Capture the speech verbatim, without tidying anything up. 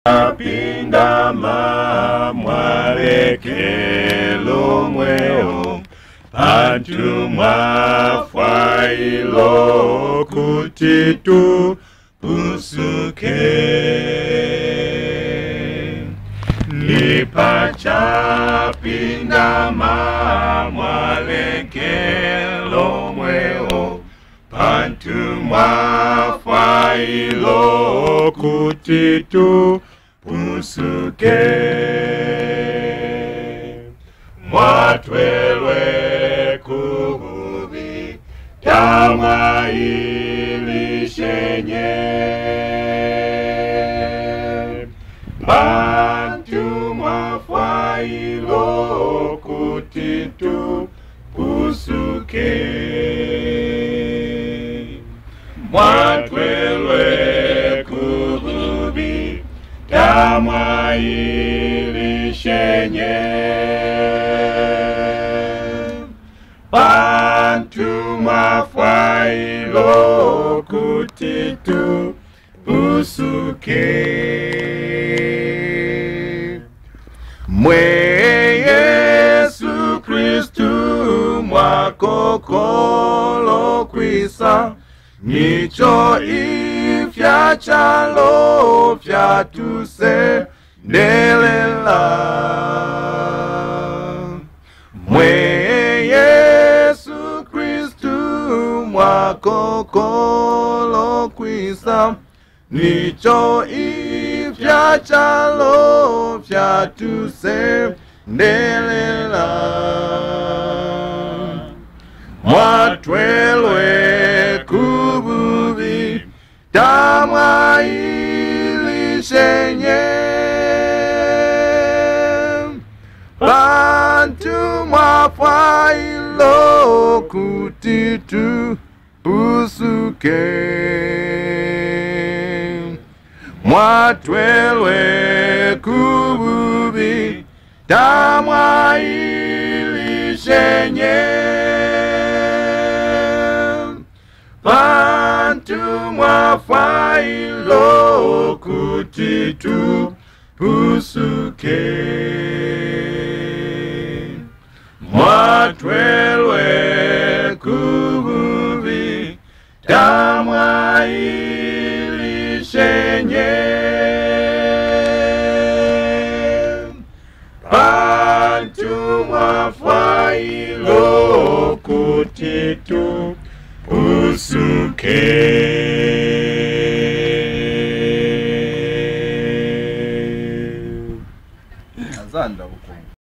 Apinda mwalekelo mweo Pantu mwafailo kutitu pusuke Nipachapinda mwalekelo mweo Pantu mwafailo kutitu pusuke Mwatwelwe kuhubi Tama ilishenye Bantu mwafailo kutitu pusuke Mwatwelwe kuhubi Tama ilishenye Bantu mwafailo kutitu pusuke Mwe Yesu Kristu mwakokolo kwisa Nicho ifya chalo fya tuse delela Mwe Yesu Kristu mwakokolo kwisa Nicho ifya chalo fya tuse delela Mwatwelwe kububi Tamwa ilishenye Bantu mwafailo kutitu pusuke Mwatwelwe kububi Tamwa ilishenye Bantu mwafailo kutitu pusuke Mwatwelwe kububi Tamwa ilishenye Bantu mwafailo kutitu pusuke Azanda huko